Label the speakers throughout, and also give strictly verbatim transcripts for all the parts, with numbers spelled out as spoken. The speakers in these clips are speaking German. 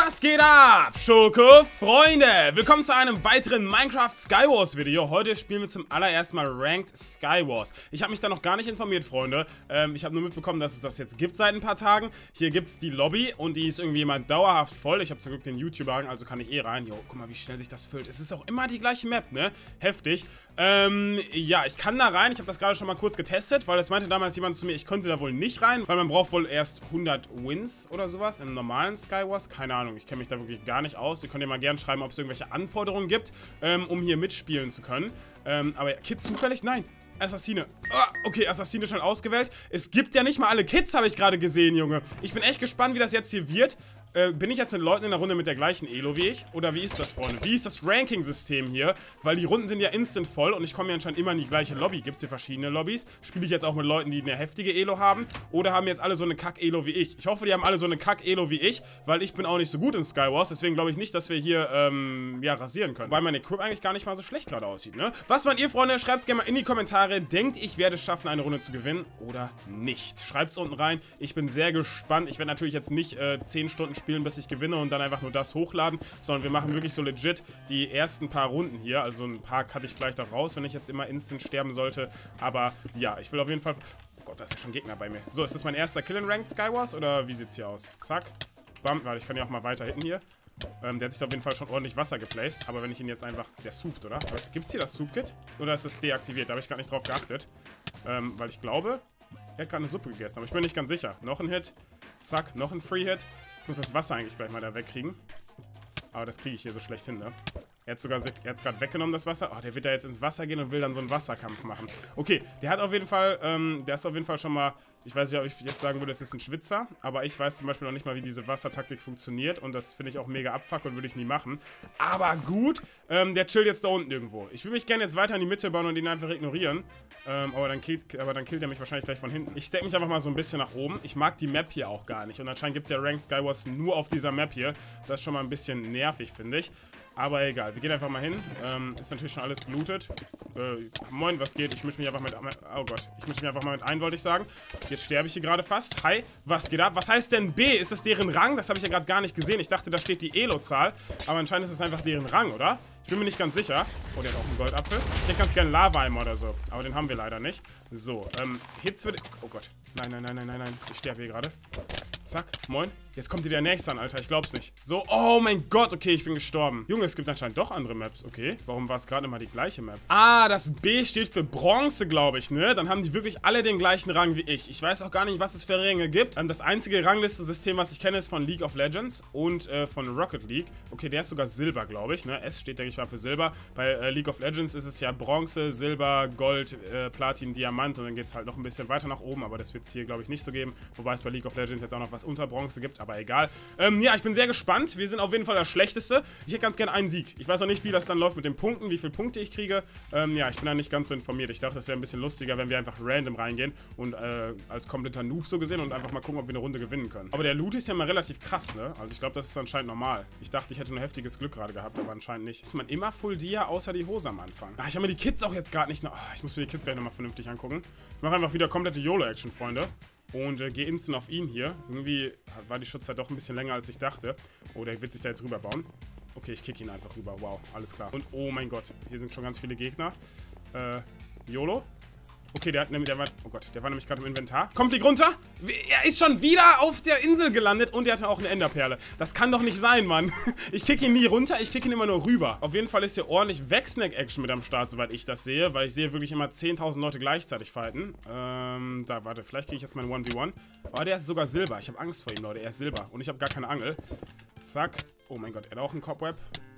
Speaker 1: Was geht ab, Schoko Freunde? Willkommen zu einem weiteren Minecraft Skywars Video. Heute spielen wir zum allerersten Mal Ranked Skywars. Ich habe mich da noch gar nicht informiert, Freunde. Ähm, ich habe nur mitbekommen, dass es das jetzt gibt seit ein paar Tagen. Hier gibt es die Lobby und die ist irgendwie immer dauerhaft voll. Ich habe zum Glück den YouTuber, also kann ich eh rein. Jo, guck mal, wie schnell sich das füllt. Es ist auch immer die gleiche Map, ne? Heftig. Ähm, ja, ich kann da rein. Ich habe das gerade schon mal kurz getestet, weil es meinte damals jemand zu mir, ich konnte da wohl nicht rein, weil man braucht wohl erst hundert Wins oder sowas im normalen Skywars. Keine Ahnung, ich kenne mich da wirklich gar nicht aus. Ihr könnt ja mal gerne schreiben, ob es irgendwelche Anforderungen gibt, ähm, um hier mitspielen zu können. Ähm, aber Kids zufällig? Nein. Assassine. Ah, okay, Assassine schon ausgewählt. Es gibt ja nicht mal alle Kids, habe ich gerade gesehen, Junge. Ich bin echt gespannt, wie das jetzt hier wird. Äh, bin ich jetzt mit Leuten in der Runde mit der gleichen Elo wie ich? Oder wie ist das, Freunde? Wie ist das Ranking-System hier? Weil die Runden sind ja instant voll und ich komme ja anscheinend immer in die gleiche Lobby. Gibt es hier verschiedene Lobbys? Spiele ich jetzt auch mit Leuten, die eine heftige Elo haben? Oder haben jetzt alle so eine Kack-Elo wie ich? Ich hoffe, die haben alle so eine Kack-Elo wie ich, weil ich bin auch nicht so gut in Skywars. Deswegen glaube ich nicht, dass wir hier, ähm, ja, rasieren können. Weil mein Equip eigentlich gar nicht mal so schlecht gerade aussieht, ne? Was meint ihr, Freunde? Schreibt es gerne mal in die Kommentare. Denkt, ich werde es schaffen, eine Runde zu gewinnen oder nicht? Schreibt es unten rein. Ich bin sehr gespannt. Ich werde natürlich jetzt nicht äh, zehn Stunden spielen, bis ich gewinne und dann einfach nur das hochladen, sondern wir machen wirklich so legit die ersten paar Runden hier. Also ein paar cutte ich vielleicht auch raus, wenn ich jetzt immer instant sterben sollte. Aber ja, ich will auf jeden Fall... Oh Gott, da ist ja schon ein Gegner bei mir. So, ist das mein erster Kill in Ranked Skywars oder wie sieht's hier aus? Zack. Bam, warte, ich kann ja auch mal weiter hitten hier. Ähm, der hat sich auf jeden Fall schon ordentlich Wasser geplaced, aber wenn ich ihn jetzt einfach... Der soupt, oder? Gibt's hier das Soup-Kit? Oder ist es deaktiviert? Da habe ich gar nicht drauf geachtet. Ähm, weil ich glaube, er hat gerade eine Suppe gegessen, aber ich bin nicht ganz sicher. Noch ein Hit. Zack, noch ein Free-Hit. Ich muss das Wasser eigentlich gleich mal da wegkriegen. Aber das kriege ich hier so schlecht hin, ne? Er hat sogar, er hat gerade weggenommen, das Wasser. Oh, der wird da jetzt ins Wasser gehen und will dann so einen Wasserkampf machen. Okay, der hat auf jeden Fall, ähm, der ist auf jeden Fall schon mal, ich weiß nicht, ob ich jetzt sagen würde, es ist ein Schwitzer, aber ich weiß zum Beispiel noch nicht mal, wie diese Wassertaktik funktioniert und das finde ich auch mega abfuck und würde ich nie machen. Aber gut, ähm, der chillt jetzt da unten irgendwo. Ich würde mich gerne jetzt weiter in die Mitte bauen und ihn einfach ignorieren, ähm, aber dann killt, aber dann killt er mich wahrscheinlich gleich von hinten. Ich stecke mich einfach mal so ein bisschen nach oben. Ich mag die Map hier auch gar nicht und anscheinend gibt es ja Ranked Skywars nur auf dieser Map hier. Das ist schon mal ein bisschen nervig, finde ich. Aber egal, wir gehen einfach mal hin. Ähm, ist natürlich schon alles gelootet. Äh, moin, was geht? Ich mische mich einfach mit... Oh Gott, ich mische mich einfach mal mit ein, wollte ich sagen. Jetzt sterbe ich hier gerade fast. Hi, was geht ab? Was heißt denn B? Ist das deren Rang? Das habe ich ja gerade gar nicht gesehen. Ich dachte, da steht die Elo-Zahl. Aber anscheinend ist es einfach deren Rang, oder? Ich bin mir nicht ganz sicher. Oh, der hat auch einen Goldapfel. Ich hätte ganz gerne Lava-Eimer oder so. Aber den haben wir leider nicht. So, ähm, Hits wird... Oh Gott. Nein, nein, nein, nein, nein, nein. Ich sterbe hier gerade. Zack, moin. Jetzt kommt hier der Nächste an, Alter. Ich glaub's nicht. So, oh mein Gott. Okay, ich bin gestorben. Junge, es gibt anscheinend doch andere Maps. Okay, warum war es gerade immer die gleiche Map? Ah, das B steht für Bronze, glaube ich, ne? Dann haben die wirklich alle den gleichen Rang wie ich. Ich weiß auch gar nicht, was es für Ränge gibt. Ähm, das einzige Ranglistensystem, was ich kenne, ist von League of Legends und äh, von Rocket League. Okay, der ist sogar Silber, glaube ich, ne? S steht, denke ich mal, für Silber. Bei äh, League of Legends ist es ja Bronze, Silber, Gold, äh, Platin, Diamant und dann geht es halt noch ein bisschen weiter nach oben, aber das wird es hier, glaube ich, nicht so geben. Wobei es bei League of Legends jetzt auch noch was unter Bronze gibt, aber egal. Ähm, ja, ich bin sehr gespannt. Wir sind auf jeden Fall das Schlechteste. Ich hätte ganz gerne einen Sieg. Ich weiß auch nicht, wie das dann läuft mit den Punkten, wie viele Punkte ich kriege. Ähm, ja, ich bin da nicht ganz so informiert. Ich dachte, das wäre ein bisschen lustiger, wenn wir einfach random reingehen und äh, als kompletter Noob so gesehen und einfach mal gucken, ob wir eine Runde gewinnen können. Aber der Loot ist ja mal relativ krass, ne? Also ich glaube, das ist anscheinend normal. Ich dachte, ich hätte nur heftiges Glück gerade gehabt, aber anscheinend nicht. Ist man immer Full Dia, außer die Hose am Anfang. Ach, ich habe mir die Kids auch jetzt gerade nicht noch... Oh, ich muss mir die Kids gleich nochmal vernünftig angucken. Ich mache einfach wieder komplette YOLO-Action, Freunde. Und äh, gehe instant auf ihn hier. Irgendwie war die Schutzzeit doch ein bisschen länger, als ich dachte. Oh, der wird sich da jetzt rüberbauen. Okay, ich kick ihn einfach rüber. Wow, alles klar. Und oh mein Gott, hier sind schon ganz viele Gegner. Äh, YOLO. Okay, der hat nämlich, der war, oh Gott, der war nämlich gerade im Inventar. Kommt Blick runter. Er ist schon wieder auf der Insel gelandet und er hatte auch eine Enderperle. Das kann doch nicht sein, Mann. Ich kick ihn nie runter, ich kick ihn immer nur rüber. Auf jeden Fall ist hier ordentlich Wegsnack-Action mit am Start, soweit ich das sehe, weil ich sehe wirklich immer zehntausend Leute gleichzeitig fighten. Ähm, da, warte, vielleicht kriege ich jetzt meinen eins gegen eins. Oh, der ist sogar Silber. Ich habe Angst vor ihm, Leute. Er ist Silber und ich habe gar keine Angel. Zack. Oh mein Gott, er hat auch einen Cobweb.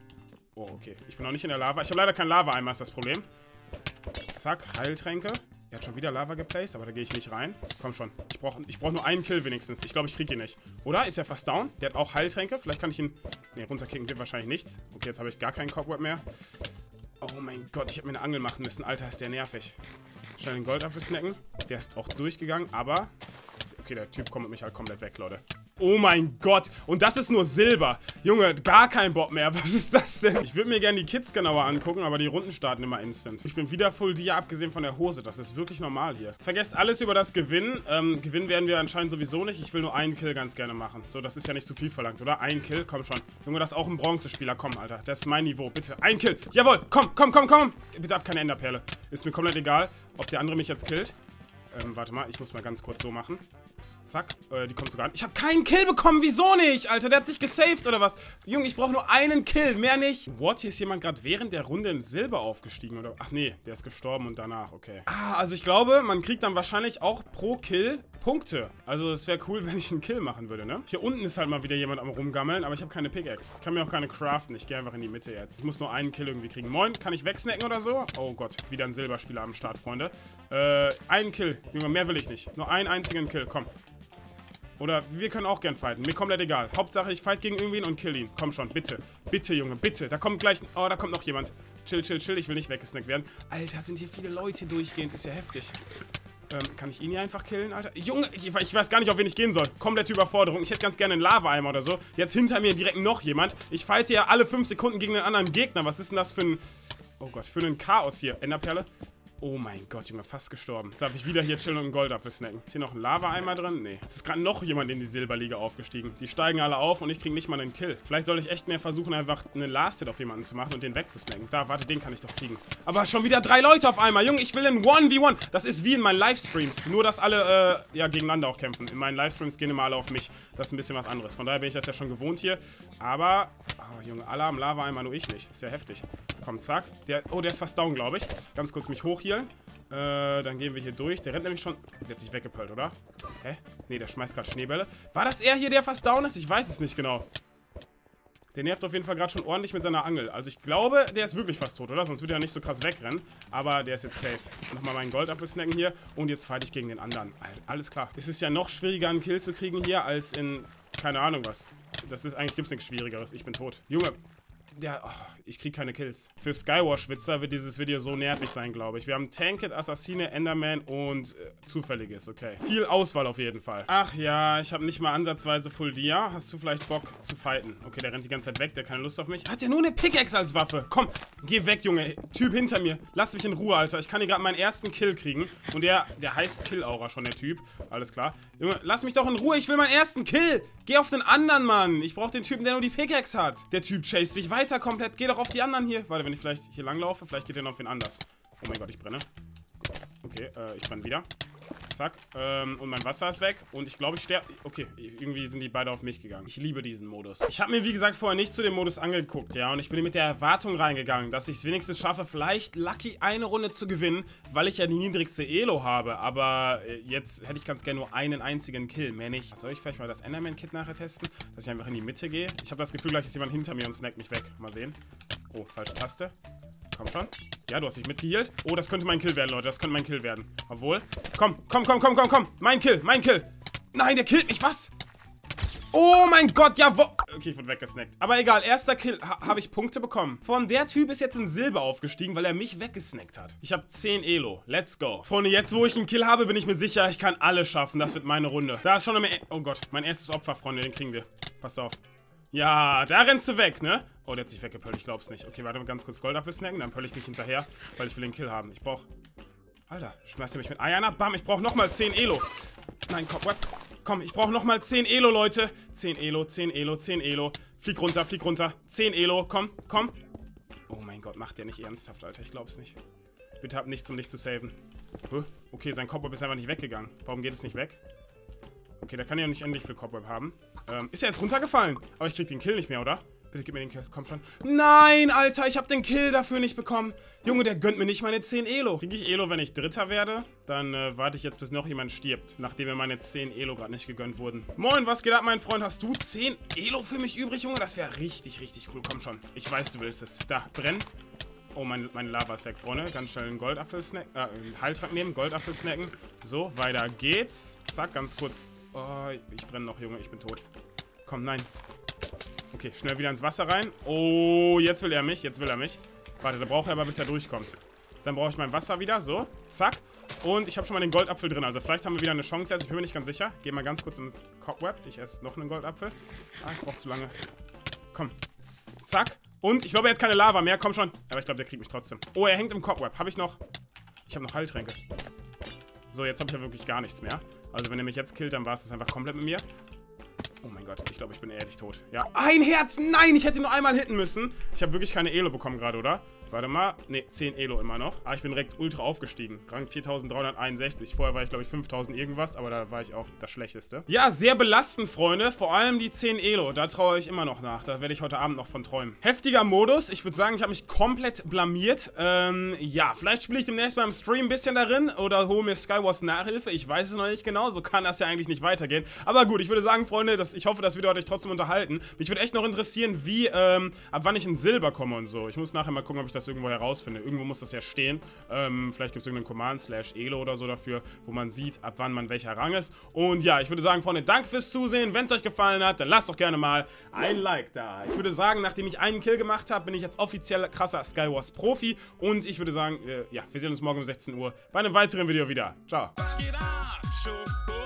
Speaker 1: Oh, okay. Ich bin noch nicht in der Lava. Ich habe leider keinen Lava-Eimer, ist das Problem. Zack, Heiltränke. Er hat schon wieder Lava geplaced, aber da gehe ich nicht rein. Komm schon. Ich brauche ich brauch nur einen Kill wenigstens. Ich glaube, ich kriege ihn nicht. Oder? Ist er fast down? Der hat auch Heiltränke. Vielleicht kann ich ihn... Ne, runterkicken wird wahrscheinlich nichts. Okay, jetzt habe ich gar keinen Cobweb mehr. Oh mein Gott, ich habe mir eine Angel machen müssen. Alter, ist der nervig. Schnell den Goldapfel snacken. Der ist auch durchgegangen, aber... Okay, der Typ kommt mit mich halt komplett weg, Leute. Oh mein Gott. Und das ist nur Silber. Junge, gar kein Bock mehr. Was ist das denn? Ich würde mir gerne die Kids genauer angucken, aber die Runden starten immer instant. Ich bin wieder Full Dia, abgesehen von der Hose. Das ist wirklich normal hier. Vergesst alles über das Gewinnen. Ähm, gewinnen werden wir anscheinend sowieso nicht. Ich will nur einen Kill ganz gerne machen. So, das ist ja nicht zu viel verlangt, oder? Ein Kill, komm schon. Junge, das ist auch ein Bronzespieler. Komm, Alter. Das ist mein Niveau. Bitte, ein Kill. Jawohl, komm, komm, komm, komm. Bitte ab keine Enderperle. Ist mir komplett egal, ob der andere mich jetzt killt. Ähm, warte mal. Ich muss mal ganz kurz so machen. Zack, äh, die kommt sogar an. Ich habe keinen Kill bekommen, wieso nicht? Alter, der hat sich gesaved oder was? Junge, ich brauche nur einen Kill, mehr nicht. What, hier ist jemand gerade während der Runde in Silber aufgestiegen, oder? Ach nee, der ist gestorben und danach, okay. Ah, also ich glaube, man kriegt dann wahrscheinlich auch pro Kill Punkte. Also es wäre cool, wenn ich einen Kill machen würde, ne? Hier unten ist halt mal wieder jemand am rumgammeln, aber ich habe keine Pickaxe. Ich kann mir auch keine craften, ich gehe einfach in die Mitte jetzt. Ich muss nur einen Kill irgendwie kriegen. Moin, kann ich wegsnacken oder so? Oh Gott, wieder ein Silberspieler am Start, Freunde. Äh, einen Kill. Junge, mehr will ich nicht. Nur einen einzigen Kill, komm. Oder wir können auch gern fighten. Mir komplett egal. Hauptsache, ich fight gegen irgendwen und kill ihn. Komm schon, bitte. Bitte, Junge, bitte. Da kommt gleich... Oh, da kommt noch jemand. Chill, chill, chill. Ich will nicht weggesnackt werden. Alter, sind hier viele Leute durchgehend. Ist ja heftig. Ähm, kann ich ihn hier einfach killen, Alter? Junge, ich, ich weiß gar nicht, auf wen ich gehen soll. Komplette Überforderung. Ich hätte ganz gerne einen Lava-Eimer oder so. Jetzt hinter mir direkt noch jemand. Ich fighte ja alle fünf Sekunden gegen einen anderen Gegner. Was ist denn das für ein... Oh Gott, für ein Chaos hier. Enderperle. Oh mein Gott, Junge, fast gestorben. Jetzt darf ich wieder hier chillen und einen Goldapfel snacken. Ist hier noch ein Lava-Eimer drin? Nee. Es ist gerade noch jemand in die Silberliga aufgestiegen. Die steigen alle auf und ich kriege nicht mal einen Kill. Vielleicht soll ich echt mehr versuchen, einfach eine Last-Hit auf jemanden zu machen und den wegzusnacken. Da, warte, den kann ich doch kriegen. Aber schon wieder drei Leute auf einmal. Junge, ich will einen eins gegen eins. Das ist wie in meinen Livestreams. Nur, dass alle, äh, ja, gegeneinander auch kämpfen. In meinen Livestreams gehen immer alle auf mich. Das ist ein bisschen was anderes. Von daher bin ich das ja schon gewohnt hier. Aber, oh, Junge, alle haben Lava-Eimer, nur ich nicht. Das ist ja heftig. Komm, zack. Der, oh, der ist fast down, glaube ich. Ganz kurz mich hochhealen. Äh, dann gehen wir hier durch. Der rennt nämlich schon... Der hat sich weggepölt, oder? Hä? Nee, der schmeißt gerade Schneebälle. War das er hier, der fast down ist? Ich weiß es nicht genau. Der nervt auf jeden Fall gerade schon ordentlich mit seiner Angel. Also ich glaube, der ist wirklich fast tot, oder? Sonst würde er nicht so krass wegrennen. Aber der ist jetzt safe. Nochmal meinen Goldapfel snacken hier. Und jetzt fight ich gegen den anderen. Alles klar. Es ist ja noch schwieriger, einen Kill zu kriegen hier, als in... Keine Ahnung was. Das ist... Eigentlich gibt es nichts Schwierigeres. Ich bin tot. Junge... Ja, oh, ich krieg keine Kills. Für Skywars-Schwitzer wird dieses Video so nervig sein, glaube ich. Wir haben Tanked, Assassine, Enderman und äh, Zufälliges, okay. Viel Auswahl auf jeden Fall. Ach ja, ich habe nicht mal ansatzweise Full Dia. Hast du vielleicht Bock zu fighten? Okay, der rennt die ganze Zeit weg, der hat keine Lust auf mich. Hat ja nur eine Pickaxe als Waffe. Komm, geh weg, Junge. Typ hinter mir. Lass mich in Ruhe, Alter. Ich kann hier gerade meinen ersten Kill kriegen. Und der, der heißt Kill-Aura schon, der Typ. Alles klar. Junge, lass mich doch in Ruhe. Ich will meinen ersten Kill. Geh auf den anderen, Mann. Ich brauche den Typen, der nur die Pickaxe hat. Der Typ chased mich weiter komplett. Geh doch auf die anderen hier. Warte, wenn ich vielleicht hier langlaufe, vielleicht geht der noch auf wen anders. Oh mein Gott, ich brenne. Okay, äh, ich brenne wieder. Zack. Ähm, und mein Wasser ist weg. Und ich glaube, ich sterbe... Okay, irgendwie sind die beide auf mich gegangen. Ich liebe diesen Modus. Ich habe mir, wie gesagt, vorher nicht zu dem Modus angeguckt, ja. Und ich bin mit der Erwartung reingegangen, dass ich es wenigstens schaffe, vielleicht lucky eine Runde zu gewinnen, weil ich ja die niedrigste Elo habe. Aber äh, jetzt hätte ich ganz gerne nur einen einzigen Kill, mehr nicht. Soll ich vielleicht mal das Enderman-Kit nachher testen? Dass ich einfach in die Mitte gehe? Ich habe das Gefühl, gleich ist jemand hinter mir und snackt mich weg. Mal sehen. Oh, falsche Taste. Komm schon. Ja, du hast dich mitgehealt. Oh, das könnte mein Kill werden, Leute. Das könnte mein Kill werden. Obwohl. Komm, komm, komm, komm, komm, komm. Mein Kill, mein Kill. Nein, der killt mich. Was? Oh mein Gott, ja, wo... Okay, ich wurde weggesnackt. Aber egal, erster Kill. Ha habe ich Punkte bekommen. Von der Typ ist jetzt in Silber aufgestiegen, weil er mich weggesnackt hat. Ich habe zehn Elo. Let's go. Freunde, jetzt, wo ich einen Kill habe, bin ich mir sicher, ich kann alle schaffen. Das wird meine Runde. Da ist schon eine... Oh Gott, mein erstes Opfer, Freunde. Den kriegen wir. Passt auf. Ja, da rennst du weg, ne? Oh, der hat sich weggepöllt, ich glaub's nicht. Okay, warte mal ganz kurz Goldapfel snacken, dann pöll ich mich hinterher, weil ich will den Kill haben. Ich brauch... Alter, schmeißt er mich mit Eiern ab? Bam, ich brauch nochmal zehn Elo. Nein, komm, what? Komm, ich brauch nochmal zehn Elo, Leute. zehn Elo, zehn Elo, zehn Elo. Flieg runter, flieg runter. zehn Elo, komm, komm. Oh mein Gott, macht der nicht ernsthaft, Alter, ich glaub's nicht. Bitte hab nichts, um dich zu saven. Huh? Okay, sein Cobweb ist einfach nicht weggegangen. Warum geht es nicht weg? Okay, der kann ja nicht endlich viel Cobweb haben. Ähm, ist er jetzt runtergefallen? Aber ich krieg den Kill nicht mehr, oder? Bitte gib mir den Kill, komm schon. Nein, Alter, ich hab den Kill dafür nicht bekommen. Junge, der gönnt mir nicht meine zehn Elo. Krieg ich Elo, wenn ich Dritter werde? Dann äh, warte ich jetzt, bis noch jemand stirbt, nachdem mir meine zehn Elo gerade nicht gegönnt wurden. Moin, was geht ab, mein Freund? Hast du zehn Elo für mich übrig, Junge? Das wäre richtig, richtig cool. Komm schon, ich weiß, du willst es. Da, brenn. Oh, mein, meine Lava ist weg, Freunde. Ganz schnell einen Goldapfel snacken, äh, einen Heiltrank nehmen, Goldapfel snacken. So, weiter geht's. Zack, ganz kurz. Oh, ich brenne noch, Junge, ich bin tot. Komm, nein. Okay, schnell wieder ins Wasser rein. Oh, jetzt will er mich, jetzt will er mich. Warte, da braucht er aber, bis er durchkommt. Dann brauche ich mein Wasser wieder, so, zack. Und ich habe schon mal den Goldapfel drin. Also vielleicht haben wir wieder eine Chance jetzt. Ich bin mir nicht ganz sicher. Geh mal ganz kurz ins Cobweb. Ich esse noch einen Goldapfel. Ah, ich brauche zu lange. Komm. Zack. Und ich glaube, er hat keine Lava mehr. Komm schon. Aber ich glaube, der kriegt mich trotzdem. Oh, er hängt im Cobweb. Habe ich noch... Ich habe noch Heiltränke. So, jetzt habe ich ja wirklich gar nichts mehr. Also wenn er mich jetzt killt, dann war es das einfach komplett mit mir. Oh mein Gott, ich glaube, ich bin ehrlich tot. Ja, ein Herz! Nein, ich hätte ihn nur einmal hitten müssen. Ich habe wirklich keine Elo bekommen gerade, oder? Warte mal. Ne, zehn Elo immer noch. Aber ich bin direkt ultra aufgestiegen. Rang viertausenddreihunderteinundsechzig. Vorher war ich, glaube ich, fünftausend irgendwas. Aber da war ich auch das Schlechteste. Ja, sehr belastend, Freunde. Vor allem die zehn Elo. Da traue ich immer noch nach. Da werde ich heute Abend noch von träumen. Heftiger Modus. Ich würde sagen, ich habe mich komplett blamiert. Ähm, ja, vielleicht spiele ich demnächst beim Stream ein bisschen darin. Oder hole mir Skywars Nachhilfe. Ich weiß es noch nicht genau. So kann das ja eigentlich nicht weitergehen. Aber gut, ich würde sagen, Freunde, dass ich hoffe, das Video hat euch trotzdem unterhalten. Mich würde echt noch interessieren, wie, ähm, ab wann ich in Silber komme und so. Ich muss nachher mal gucken, ob ich das irgendwo herausfinde. Irgendwo muss das ja stehen. Ähm, vielleicht gibt es irgendeinen Command slash Elo oder so dafür, wo man sieht, ab wann man welcher Rang ist. Und ja, ich würde sagen, Freunde, danke fürs Zusehen. Wenn es euch gefallen hat, dann lasst doch gerne mal ein Like da. Ich würde sagen, nachdem ich einen Kill gemacht habe, bin ich jetzt offiziell krasser Skywars Profi. Und ich würde sagen, äh, ja, wir sehen uns morgen um sechzehn Uhr bei einem weiteren Video wieder. Ciao.